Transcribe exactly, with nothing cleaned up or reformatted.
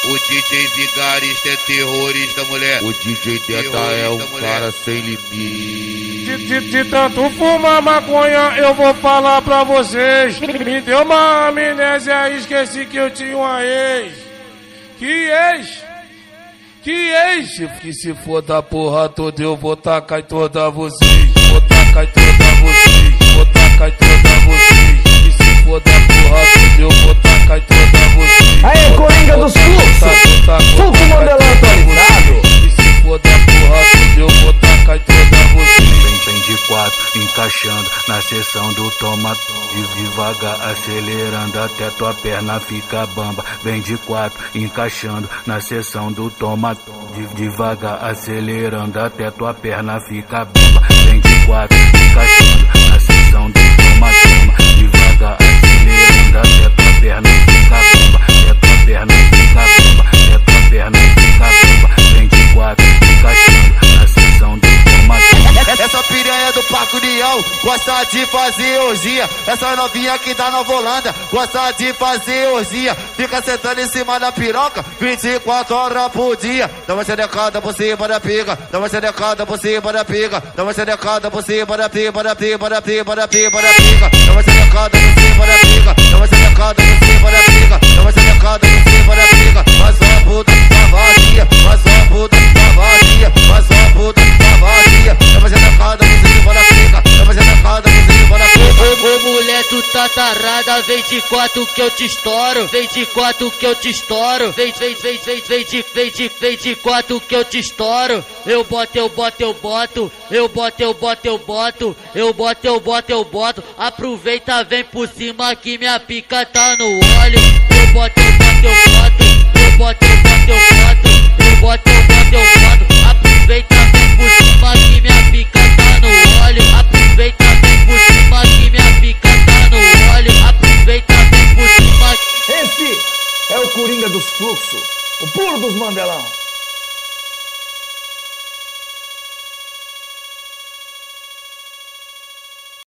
O D J vigarista é terrorista, mulher. O D J Teta é um cara sem limite. De, de, de tanto fumar maconha, eu vou falar pra vocês. Me deu uma amnésia, esqueci que eu tinha uma ex. Que ex? Que ex? Que se for da porra toda, eu vou tacar em toda vocês. Vou tacar em toda vocês. Vou tacar em toda vocês. Que se for da porra toda, eu vou tacar em toda vocês. Aê, Coringa dos Fluxos! Fluxo Mandelão atualizado! E se for da porra toda, eu vou tacar em toda vocês. Vem de quatro, encaixando na seção do toma. Devagar, acelerando até tua perna fica bamba. Vem de quatro, encaixando na seção do toma. Devagar, acelerando até tua perna fica bamba. Vem de quatro, encaixando na seção do toma. Devagar, acelerando até tua perna fica bamba. Até tua perna fica bamba. Até tua perna fica bamba. Vem de quatro, encaixando na seção do toma. Essa piranha do Parque União gosta de fazer orgia. Essa novinha aqui da Nova Holanda gosta de fazer orgia. Fica sentando em cima da piroca vinte e quatro horas por dia. Dá uma xerecada por cima da pica. Dá uma xerecada por cima da pica. Dá uma xerecada por cima da pica. Da pica, da pica, da pica, da pica. Dá uma xerecada por cima da pica. Dá uma xerecada por cima da pica. Dá uma xerecada por cima da pica. Mas só a puta tá vazia. Mas só a puta tá vazia. Mas só a puta tá vazia. Dá uma xerecada por cima da pica. Dá uma xerecada por cima da pica. Ô, ô mulher, tu tá tarada, vem de quatro que eu te estouro. Vem de quatro que eu te estouro. Vem, vem, vem, vem, vem de, vem de, vem de quatro que eu te estouro. Eu boto, eu boto, eu boto. Eu boto, eu boto, eu boto. Eu boto, eu boto, eu boto. Aproveita, vem por cima que minha pica tá no óleo. Eu boto, eu boto, eu boto. Eu boto, eu boto, eu boto. Eu boto, eu boto, eu boto. Aproveita, vem por cima que minha pica tá no óleo. Aproveita, vem por cima que minha pica tá no óleo. Aproveita, vem por cima. Esse é o Coringa dos Fluxos, o pulo dos Mandelão.